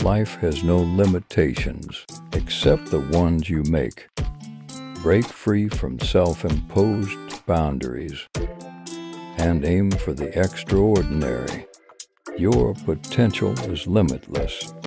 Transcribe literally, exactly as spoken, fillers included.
life has no limitations except the ones you make. Break free from self-imposed boundaries and aim for the extraordinary. Your potential is limitless.